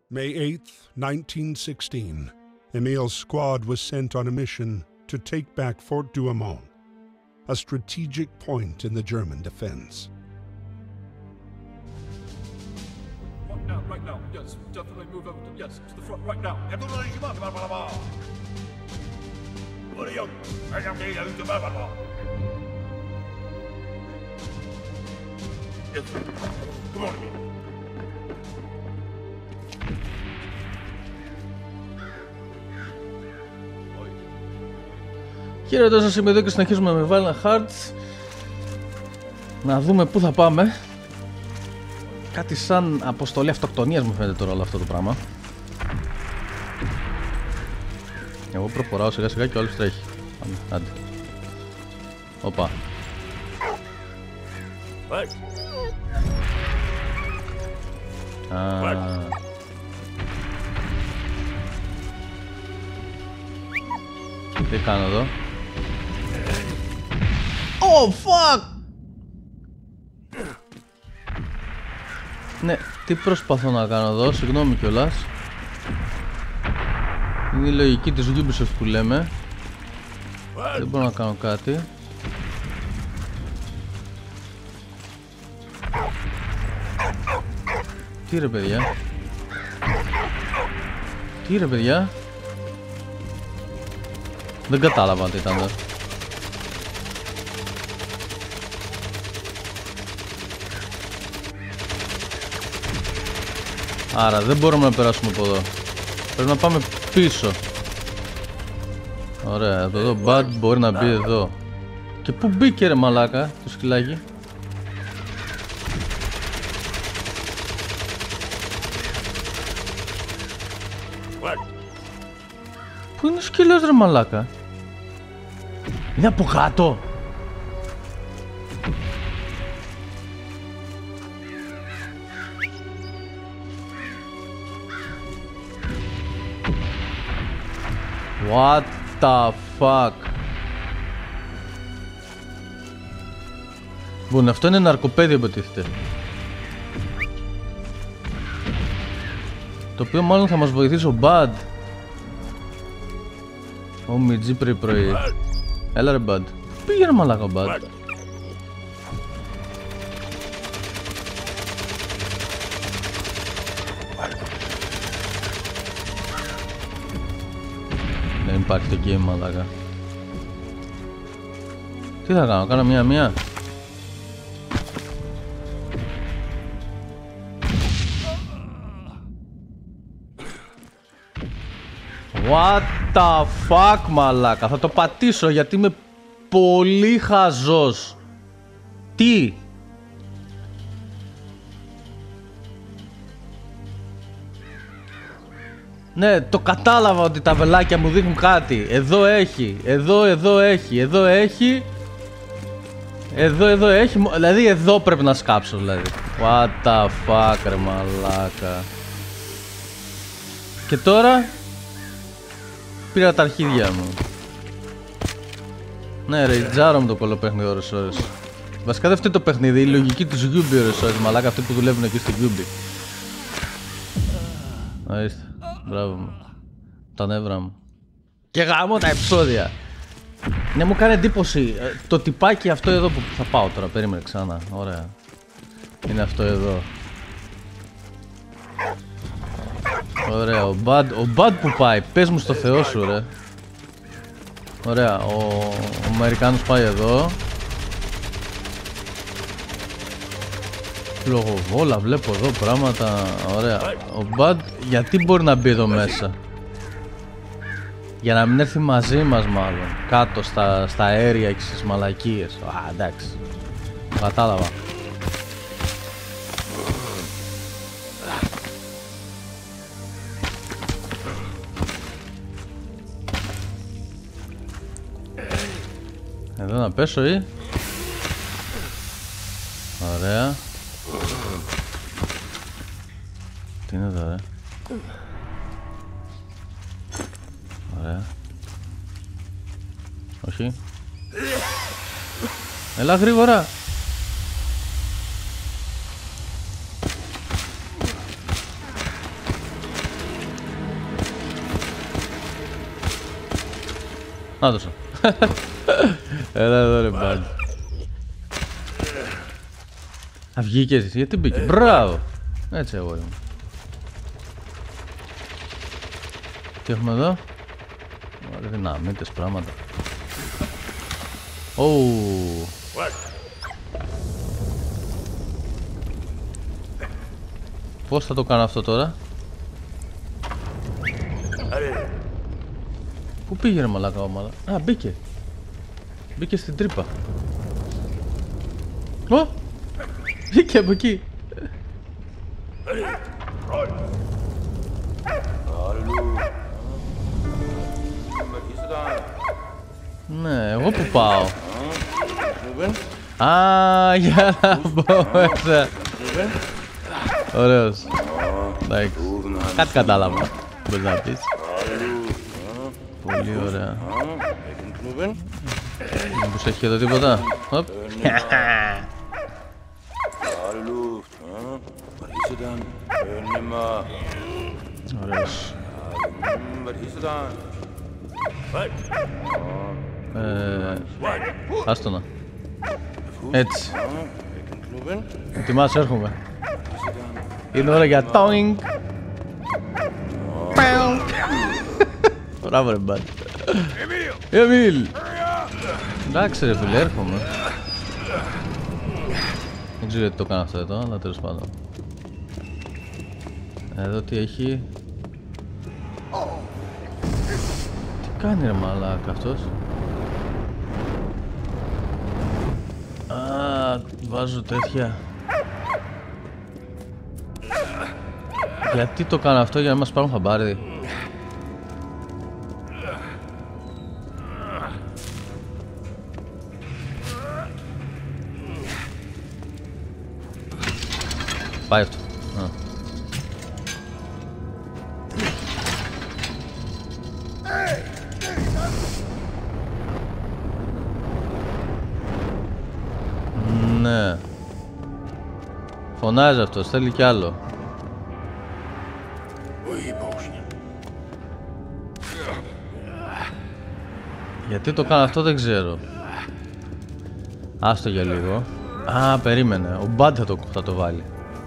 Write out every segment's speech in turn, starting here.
May 8th, 1916, Emil's squad was sent on a mission to take back Fort Douaumont, a strategic point in the German defense. Right now, yes, definitely move over to the front right now. Yes, come on. Χαίρετε σας, είμαι εδώ και συνεχίζουμε με Valiant Hearts. Να δούμε πού θα πάμε. Κάτι σαν αποστολή αυτοκτονίας μου φαίνεται τώρα όλο αυτό το πράγμα. Εγώ προχωράω σιγά σιγά και ο άλλος τρέχει. Πάμε, άντε. Οπα. Τι κάνω εδώ? Oh fuck! Ναι, τι προσπαθώ να κάνω εδώ, συγγνώμη κιόλας. Είναι η λογική της Ubisoft που λέμε. Δεν μπορώ να κάνω κάτι. Τι ρε παιδιά? Τι ρε παιδιά? Δεν κατάλαβα τι ήταν. Άρα δεν μπορούμε να περάσουμε από εδώ. Πρέπει να πάμε πίσω. Ωραία, εδώ Bud μπορεί να μπει εδώ. Και πού μπήκε ρε μαλάκα το σκυλάκι? Πού είναι ο σκύλος ρε μαλάκα? Είναι από κάτω. What the fuck? Λοιπόν, αυτό είναι ναρκοπαίδιο υποτίθεται. Το οποίο μάλλον θα μας βοηθήσει ο Bud. Ω Μιτζή πρωί. Έλα ρε Bud. Πήγε ρε μαλάκα ο Bud. Δεν υπάρχει το game μαλάκα. Τι θα κάνω, κάνω μία-μία. What the fuck μαλάκα, θα το πατήσω γιατί είμαι πολύ χαζός. Τι? Ναι, το κατάλαβα ότι τα βελάκια μου δείχνουν κάτι. Εδώ έχει, εδώ έχει, εδώ έχει. Εδώ έχει, δηλαδή εδώ πρέπει να σκάψω δηλαδή. What the fuck ρε μαλάκα. Και τώρα πήρα τα αρχίδια μου. Ναι ρε, τζάρο μου το κολοπέχνιδο ώρες ώρες. Βασικά δεν φταίει το παιχνίδι, η λογική του Yubi ώρες ώρες μαλάκα, αυτοί που δουλεύουν εκεί στο Yubi. Ορίστε. Μπράβο μου. Τα νεύρα μου. Και γάμω τα επεισόδια. Ναι, μου κάνει εντύπωση το τυπάκι αυτό εδώ που θα πάω τώρα. Περίμενε ξανά. Ωραία. Είναι αυτό εδώ. Ωραία. Ο Bud που πάει. Πες μου στο Θεό σου ρε. Ωραία. Ο Αμερικάνος πάει εδώ. Λογοβόλα βλέπω εδώ πράγματα. Ωραία. Ο Bud γιατί μπορεί να μπει εδώ μέσα? Για να μην έρθει μαζί μας μάλλον. Κάτω στα αέρια και στις μαλακίες. Α, εντάξει. Κατάλαβα. Εδώ να πέσω ή? Ωραία. Τι είναι εδώ ρε? Ωραία. Όχι. Έλα γρήγορα. Να δώσα. Έλα εδώ ρε μπάντ. Α, βγήκες εσύ, γιατί μπήκε. Μπράβο. Έτσι εγώ ήμουν. Τι έχουμε εδώ. Ωραία δυναμίτες πράγματα. Ωου. Πώς θα το κάνω αυτό τώρα. Πού πήγε ρε μαλάκα ο μαλάκα. Α, μπήκε. Μπήκε στην τρύπα. Ω! Μπήκε από εκεί. Ναι, εγώ που πάω. Α, για να μπω μέσα. Ωραίος. Εντάξει. Κάτι κατάλαβα. Μπορείς να πεις. Πολύ ωραία. Μήπως έχει εδώ τίποτα. Οπ. Ωραίος. Άστονα. Έτσι. Ετοιμάσαι, έρχομαι. Είναι ώρα για τόινγκ. Μπράβο ρε μπάτ. Εμίλ. Εντάξει ρε φίλε, έρχομαι. Δεν ξέρω γιατί το κάνω αυτό εδώ, αλλά τέλος πάντων. Εδώ τι έχει. Τι κάνει ρε μαλάκα αυτός. Α, βάζω τέτοια. Γιατί το κάνω αυτό, για να μας πάρουν χαμπάρι. Πάει αυτό. Ναι. Φωνάζει αυτός, θέλει κι άλλο. Γιατί το κάνω αυτό δεν ξέρω. Άστο για λίγο. Α, περίμενε. Ο Μπάντ θα το βάλει.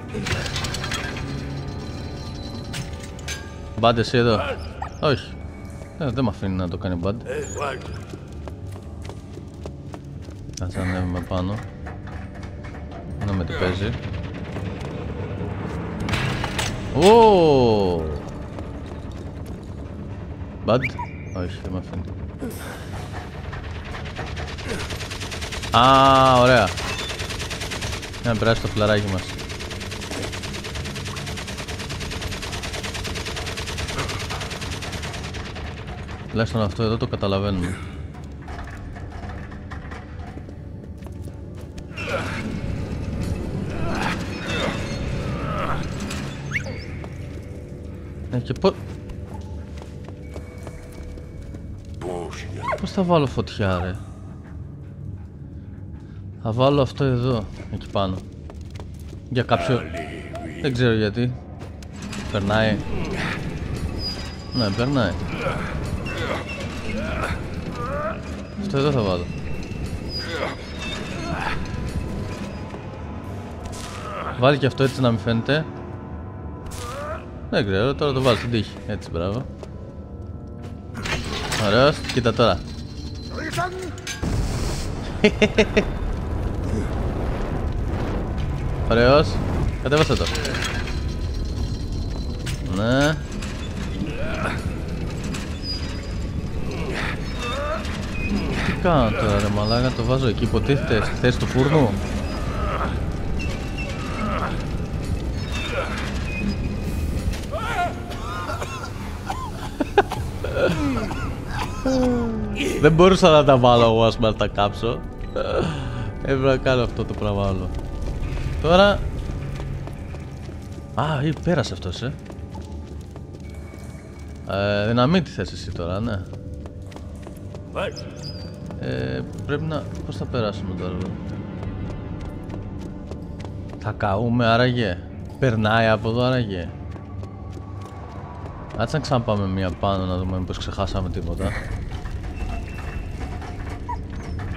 Μπάντ εσύ εδώ. Όχι. Δεν με αφήνει να το κάνει Μπάντ. Ας ανέβουμε πάνω. Να με τι παίζει. Ωωωωω. Μπάντ. Όχι, δεν με αφήνει. Α, ωραία. Να περάσει το φλαράκι μας. Τουλάχιστον αυτό εδώ το καταλαβαίνουμε. Και πώς θα βάλω φωτιά ρε. Θα βάλω αυτό εδώ, εκεί πάνω. Για κάποιο... Δεν ξέρω γιατί. Περνάει. Ναι, περνάει. Αυτό εδώ θα βάλω. Βάλει και αυτό έτσι να μην φαίνεται. Δεν ξέρω, τώρα το βάλω στην τύχη. Έτσι, μπράβο. Ωραίος, κοίτα τώρα. Ωραίος. Κατέβασε το. Ναι. Τι κάνω τώρα ρε μαλάκα, το βάζω εκεί, υποτίθεται στη θέση του φούρνου. Δεν μπορούσα να τα βάλω εγώ, ας πούμε, να τα κάψω. Έπρεπε να κάνω αυτό το πράγμα άλλο. Τώρα... Α, πέρασε αυτός, δυναμίτη θες εσύ τώρα, ναι. Πρέπει να... Πώς θα περάσουμε τώρα. Θα καούμε άραγε. Περνάει από εδώ άραγε. Κάτσε να ξαναπάμε μία πάνω να δούμε μήπως ξεχάσαμε τίποτα.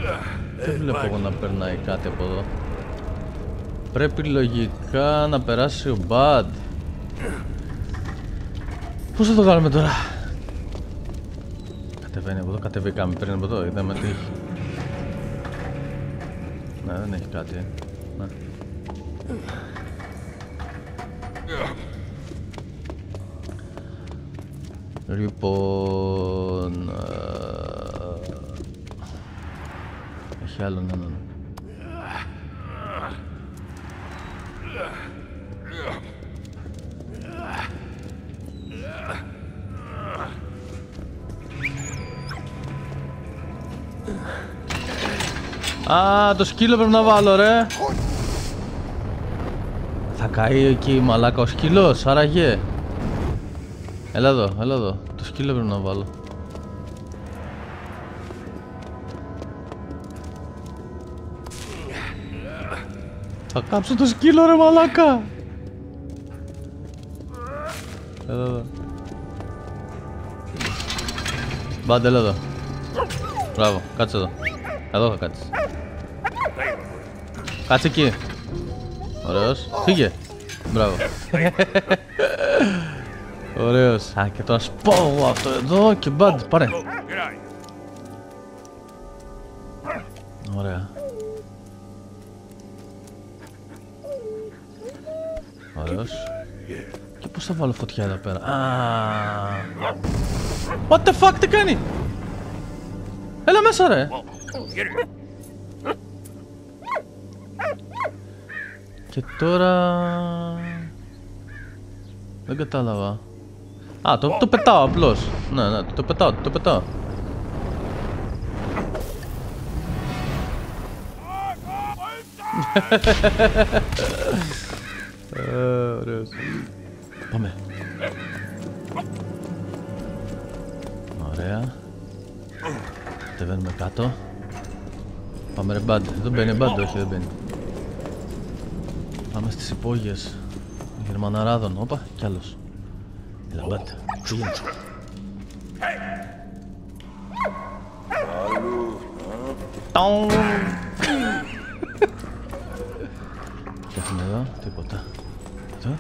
Δεν βλέπω εγώ να περνάει κάτι από εδώ. Πρέπει λογικά να περάσει ο Bud. Πώς θα το κάνουμε τώρα? Κατεβαίνει από εδώ, κατεβήκαμε πριν από εδώ, είδαμε τι έχει. Ναι, δεν έχει κάτι. Ναι. Λοιπόν... έχει άλλον έναν. Α, το σκύλο πρέπει να βάλω, ρε. Θα καεί εκεί μαλάκα ο σκύλος, άραγε. Έλα εδώ, έλα εδώ. Το σκύλο πρέπει να βάλω. Θα κάψω το σκύλο, ρε μαλάκα. Έλα εδώ. Μπάντε, έλα εδώ. Μπράβο, κάτσε εδώ. Εδώ θα κάτσεις. Κάτσε εκεί. Ωραίος. Φύγε. Μπράβο. Ωραίος. Α, και τώρα σπάω εγώ αυτό εδώ και μπαντ, πάρε. Ωραία. Ωραίος. Και πώς θα βάλω φωτιά εδώ πέρα? What the fuck, τι κάνει? Έλα μέσα, ρε. Και τώρα... δεν κατάλαβα. Α, το πετάω απλώς. Ναι, ναι, το πετάω. Ωραίος. Πάμε. Ωραία. Κατεβαίνουμε κάτω. Πάμε ρε μπαντ. Εδώ μπαίνει μπαντ, όχι δεν μπαίνει. Πάμε στις υπόγειες Γερμαναράδων. Όπα, κι άλλος. Έλα μπαντ. Τι γίνεται? Τόουν. Τι έχουμε εδώ? Τίποτα. Εδώ.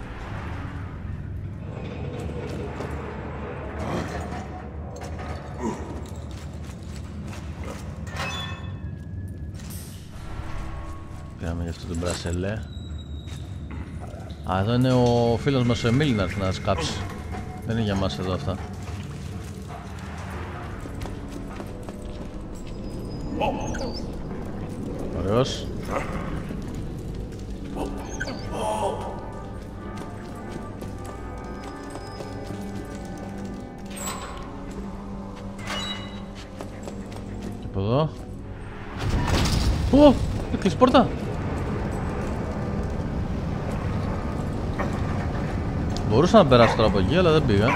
Πήραμε για αυτό τον μπρασελέ. Α, εδώ είναι ο φίλος μας ο Εμίλ να έρθει να σκάψει. Δεν είναι για μας εδώ αυτά. Ωραίος. Και από εδώ. Ω! Έκλεισε πόρτα. Μπορούσα να περάσω τώρα από εκεί, αλλά δεν πήγα.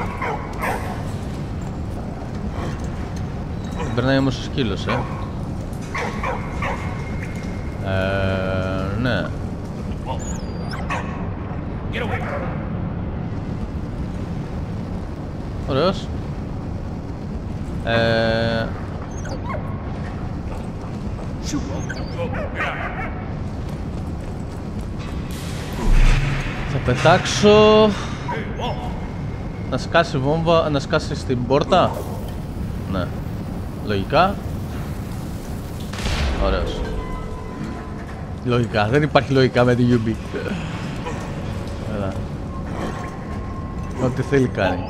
Περνάει όμως ο σκύλος, ναι. Ωραίος. Θα πετάξω... να σκάσει βόμβα, να σκάσει στην πόρτα. Ναι. Λογικά. Ωραίος. Λογικά, δεν υπάρχει λογικά με τη UB. Έλα. Ό,τι θέλει κάνει.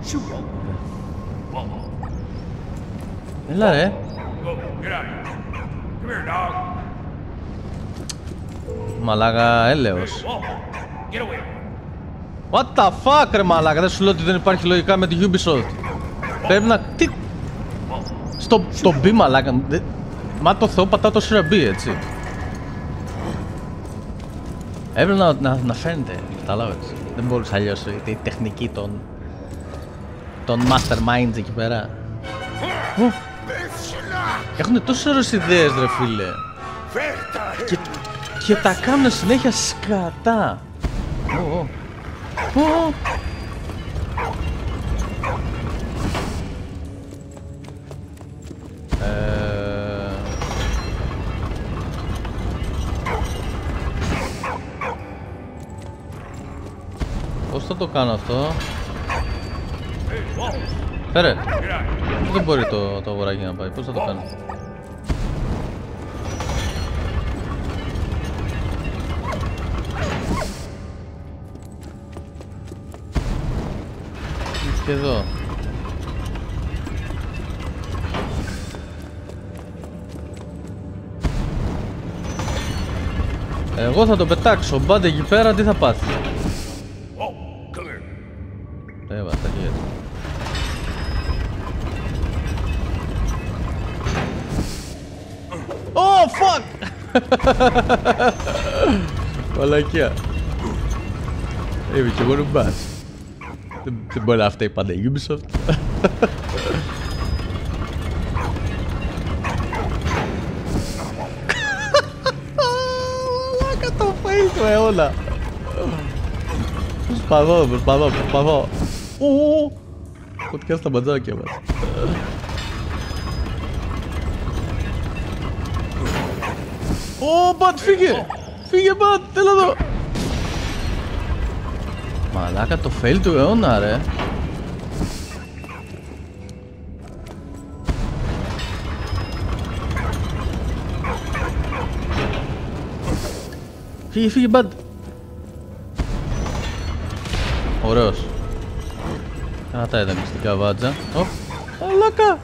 Έλα ρε. Μαλάκα έλεος. What the fuck ρε μαλάκα, δεν σου λέω ότι δεν υπάρχει λογικά με τη Ubisoft. Πρέπει να... τι... στο B μαλάκα. Μα το Θεό πατάω το σειρά B, έτσι. Έπρεπε να φαίνεται, κατάλαβες. Δεν μπορούσε αλλιώς η τεχνική των masterminds εκεί πέρα. Έχουν τόσες ώρες ιδέες ρε φίλε. Και τα κάνουν συνέχεια σκατά. θα το κάνω αυτό? Φέρε. Δεν μπορεί το αγοράκι να πάει. Πώς θα το κάνω? Και εδώ. Εγώ θα το πετάξω. Μπάντε εκεί πέρα, τι θα πάθει? Έβα, στα χέρια. Oh, fuck! Μαλακία. Είμαι κι εγώ νουμπάς. Δεν μπορεί να φταίει πάντα η Ubisoft. Μαλάκα το fail του αιώνα. Προσπαθώ. Φωτιά στα μπατζάκια μας. Ω, Μπατ, φύγε! Φύγε, Μπατ, έλα εδώ! Μαλάκα το fail του αιώνα, ρε. Φύγε, Μπατ! Ωραίος. Κάτα ήταν στην καβάτζα. Ω, μαλάκα!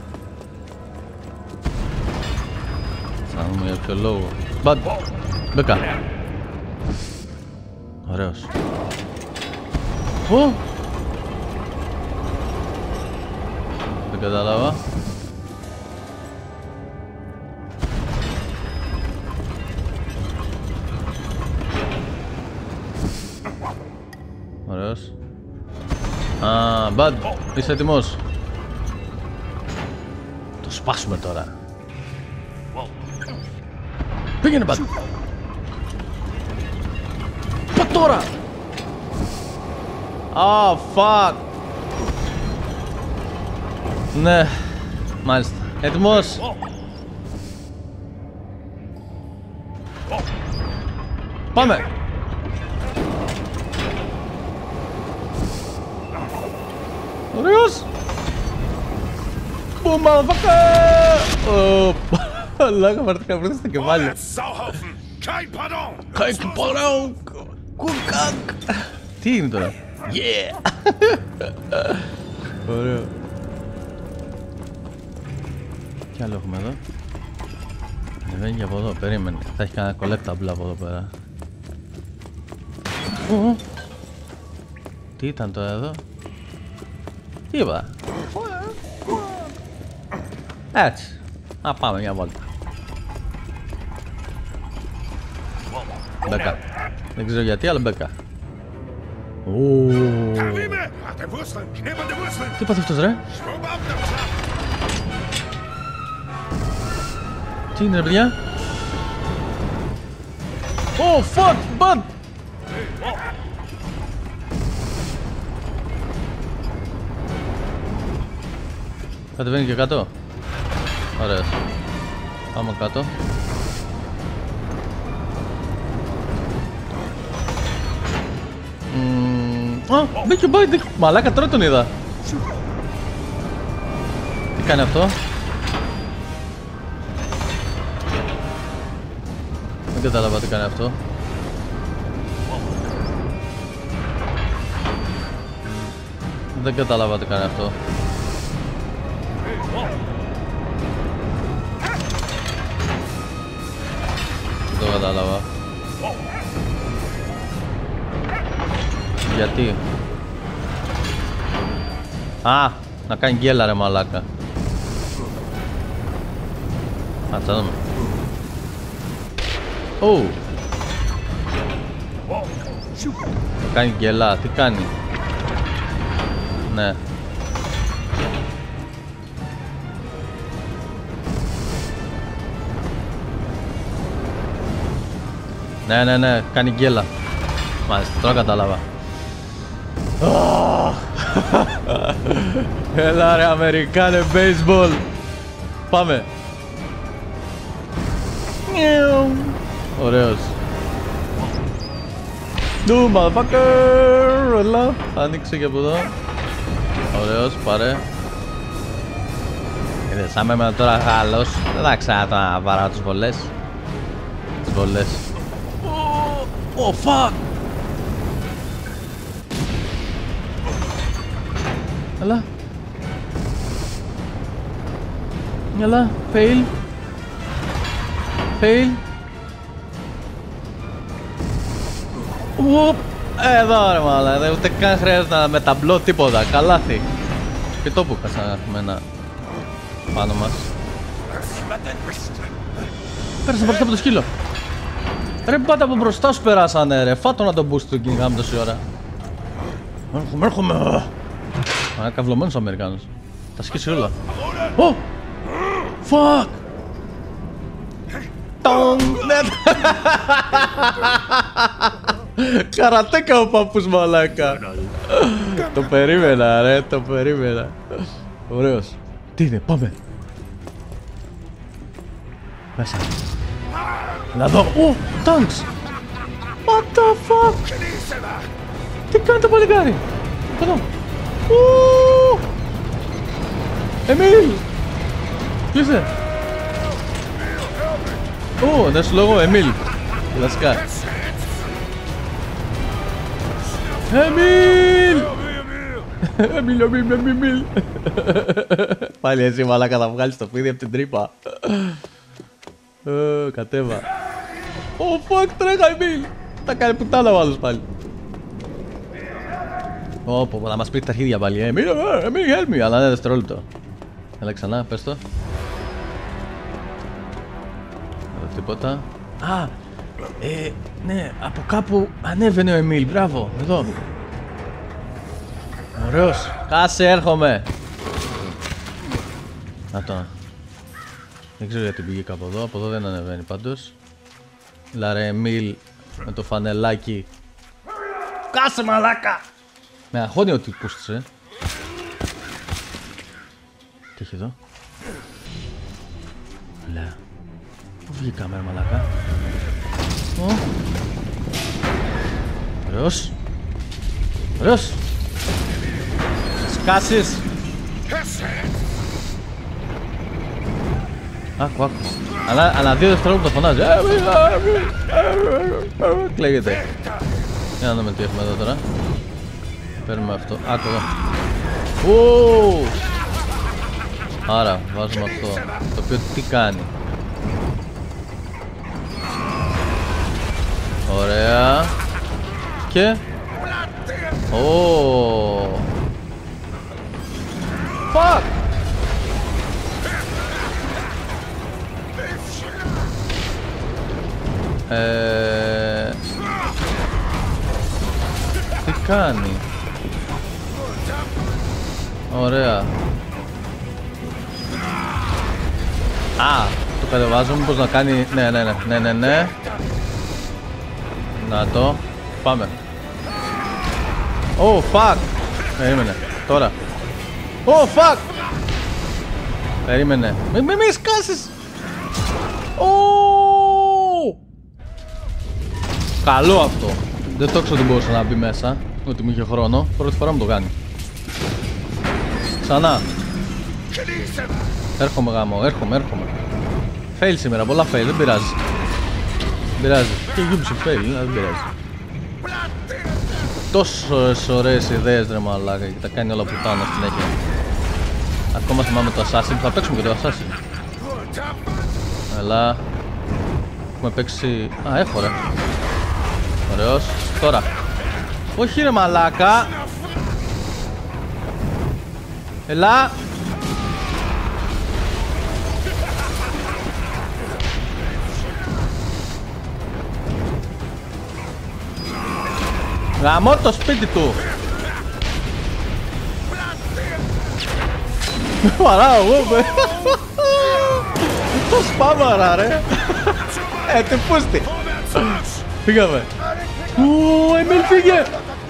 Θα δούμε για ποιο λόγο. Μπαντ! Μπέκα! Ωραίος. Ω! Δεν κατάλαβα. Ωραίος. Α, Μπαντ! Είσαι έτοιμος? Το σπάσουμε τώρα. Πήγαινε, Μπαντ! Πα τώρα! Α, fuck! Ναι, μάλιστα. Έτοιμος! Πάμε! Ωραίος! Boom, motherfucker! Ω, μαλάκα, μαρτικά βρήκα στο κεφάλι. Kein Pardon! Κουκάκ! Τι είναι τώρα? Yeah! Ωραίο. Τι άλλο έχουμε εδώ? Ανεβαίνει και από εδώ, περίμενε. Θα έχει κανένα collectable από εδώ πέρα. Τι ήταν τώρα εδώ? Τι είπα? Έτσι. Να πάμε μια βόλτα. Μπέκα. Δεν ξέρω γιατί, αλλά μπέκα. Τι πάθει αυτός, ρε? Τι είναι, ρε παιδιά? Oh, fuck, bud! Κατεβαίνει και κάτω. Ωραία. Πάμε κάτω. Μπήκε ο Μπάιντ. Μαλάκα, τώρα τον είδα. Τι κάνει αυτό? Δεν κατάλαβα τι κάνει αυτό. Δεν κατάλαβα τι κάνει αυτό. Δεν το κατάλαβα. Γιατί? Α, να κάνει γκέλα, ρε μαλάκα. Α, θα δούμε. Ου! Να κάνει γκέλα, τι κάνει? Ναι. Ναι, κάνει γκέλα. Μάλιστα, τώρα κατάλαβα. Έλα ρε Αμερικάνε baseball. Πάμε. Ωραίος. Do motherfucker! Έλα, άνοιξε και από εδώ. Ωραίος, πάρε. Είδες, άμα είμαι τώρα Γάλλος, δεν θα ξέρω να βαράω τις βολές. Τις βολές. Oh, fuck! Έλα. Έλα, fail. Fail. Εδώ ρε μάλα, ούτε καν χρειάζεται να μεταμπλώ τίποτα, καλάθι. Και το που έχουμε ένα πάνω μας. Πέρασε μπροστά από το σκύλο. Ρε πάτε από μπροστά σου περάσανε ρε, φάτο να τον boost του κυνηγάμε τόση ώρα. Έρχομαι. Καυλωμένος ο Αμερικάνος. Τα σκίσει όλα. Ω! Fuck! Τονγκ! Καρατέκα ο παππούς μαλάκα. Το περίμενα ρε, το περίμενα. Ωραίος. Τι είναι, πάμε. Μέσα. Να δω. Ω, τάγκς. What the fuck. Τι κάνει το παλικάρι. Εδώ. Εμίλ. Τι είσαι. Ω, δεν σου λόγω Εμίλ. Κλασικά. Εμίλ! Εμίλ. Πάλι εσύ μαλάκα θα βγάλεις το πίδι από την τρύπα. Κατέβα. Ω fuck, τρέχα Εμίλ. Τα κάνει πουτάνα ο άλλος πάλι. Ωπω, θα μας πει τα αρχίδια πάλι. Εμίλ, help me. Αλλά είναι δευτερόλεπτο. Έλα ξανά, πες το. Εδώ τίποτα. Α, ναι, από κάπου ανέβαινε ο Εμίλ, μπράβο, εδώ. Ωραίος, κάσε, έρχομαι. Να το. Δεν ξέρω γιατί πήγε από εδώ δεν ανεβαίνει πάντως. Λαρε Εμίλ με το φανελάκι. Κάσε μαλάκα. Με αγχώνει ότι πούστησε. Τι έχει εδώ. Λα. Πού βγήκε η κάμερα μαλάκα. Ωραίος. Ωραίος. Σκάσεις. Άκου. Αλλά 2 δευτερόλεπτα φωνάζει. Κλαίγεται. Για να δούμε τι έχουμε εδώ τώρα. Παίρνουμε αυτό. Άκου εδώ. Άρα βάζουμε αυτό. Το οποίο τι κάνει. Ωραία. Και Fuck. Τι κάνει. Ωραία. Α, το κατεβάζω μήπως να κάνει. Ναι. Να το. Πάμε. Oh fuck. Περίμενε. Τώρα. Oh fuck. Περίμενε. Μη σκάσεις. Καλό αυτό. Δεν το ξέρω ότι μπορούσε να μπει μέσα. Ότι μου είχε χρόνο. Πρώτη φορά μου το κάνει. Ξανά. Έρχομαι γάμο. Έρχομαι. Fail σήμερα. Πολλά fail. Δεν πειράζει. Και Ubisoft fail. Δεν πειράζει. Τόσες ωραίες ιδέες ρε μαλάκα και τα κάνει όλα πουτάνα συνέχεια. Ακόμα θυμάμαι το Assassin. Θα παίξουμε και το Assassin. Έλα. Έχουμε παίξει. Α, έχω ρε. Ωραίος. Τώρα. Όχι ρε μαλάκα. Έλα. Γαμώ το σπίτι του. Βαράω εγώ με. Το σπάμαρα ρε. Τι πούστη. Φύγαμε. Εμίλ φύγε.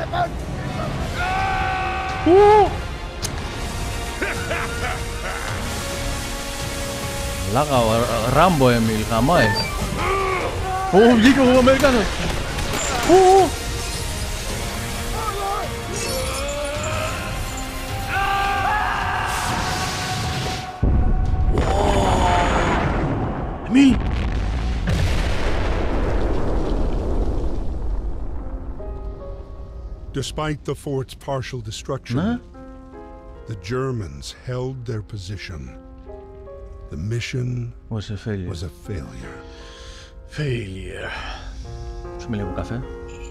Λάγα ο Ράμπο Εμίλ, γαμάει. Βγήκε ο Αμερικάνος. Despite the fort's partial destruction, the Germans held their position. The mission was a failure. Failure. Σου με λίγο καφέ.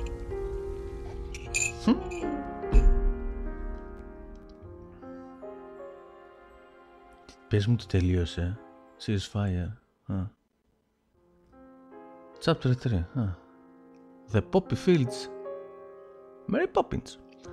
Πες μου τι τελείωσε. Ceasefire. Chapter 3. The Poppy Fields. Mary Poppins.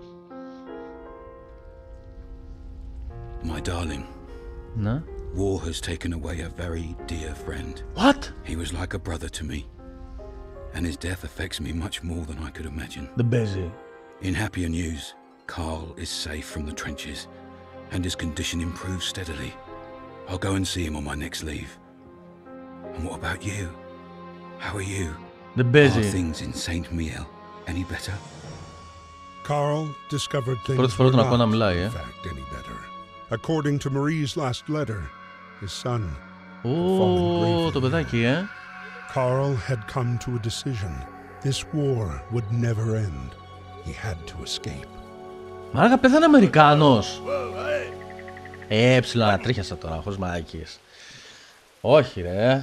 My darling. No? War has taken away a very dear friend. What? He was like a brother to me. And his death affects me much more than I could imagine. The busy. In happier news, Carl is safe from the trenches. And his condition improves steadily. I'll go and see him on my next leave. And what about you? How are you? The busy. Are things in Saint Miel any better? Carl discovered things Πρώτη φορά were τον ακούω να not, μιλάει, in fact, any better. According to Marie's last letter, his son had fallen Ω, το gravely. παιδάκι, Carl had come to a decision. This war would never end. He had to escape. Μάρακα, πέθανε Αμερικάνος. Ανατρίχιασα τώρα, χωρίς μαλακίες. Όχι ρε.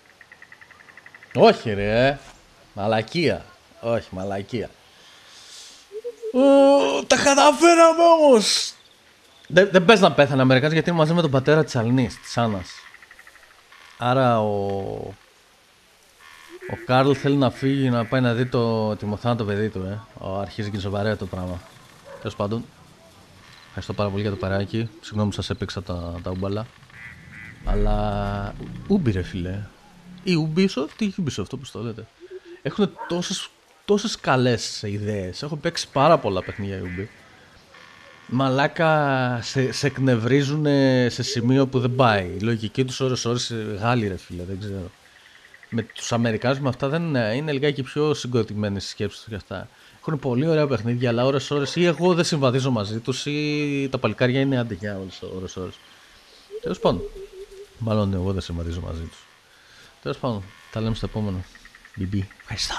Όχι ρε. Μαλακία. Όχι, μαλακία. Τα καταφέραμε όμως. Δεν πες να πέθανε Αμερικάνος γιατί είναι μαζί με τον πατέρα της Αλνής, της Άννας. Άρα ο Κάρλ θέλει να φύγει να πάει να δει το τιμοθάνατο παιδί του. Αρχίζει και σοβαρέα το πράγμα. Τέλος πάντων. Ευχαριστώ πάρα πολύ για το παράκι. Συγγνώμη που σας έπαιξα τα ούμπαλα. Αλλά ούμπι ρε φίλε. Ή Ubisoft, τι Ubisoft όπως το λέτε. Έχουν τόσες καλές ιδέες. Έχω παίξει πάρα πολλά παιχνίδια Ubi. Μαλάκα σε εκνευρίζουν σε σημείο που δεν πάει. Η λογική τους ώρες Γάλλοι ρε φίλε, δεν ξέρω. Με τους Αμερικάνους με αυτά δεν είναι λιγάκι πιο συγκροτημένες οι σκέψεις τους και αυτά. Έχουν πολύ ωραία παιχνίδια, αλλά ώρες ή εγώ δεν συμβαδίζω μαζί τους ή τα παλικάρια είναι αντιγιά ώρες. Τέλος πάντων. Μάλλον εγώ δεν συμβαδίζω μαζί τους. Τέλος πάντων, τα λέμε στο επόμενο. BB. Ευχαριστώ.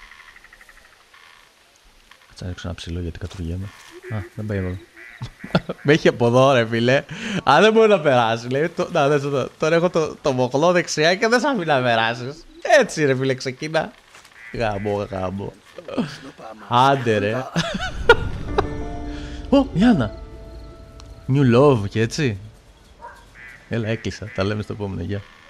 Κάτσε να ρίξω ένα ψηλό γιατί κατουργέμαι. Δεν πάει εδώ. Με έχει από εδώ ρε φίλε. Δεν μπορεί να περάσει. Λέει, τώρα έχω το μοχλό δεξιά και δεν σ' αφήνει να περάσεις. Έτσι ρε φίλε, ξεκίνα. Γαμπό. Άντε ρε. Ω, Γιάννα. New love και έτσι. Έλα, έκλεισα. Τα λέμε στο επόμενο. Γεια.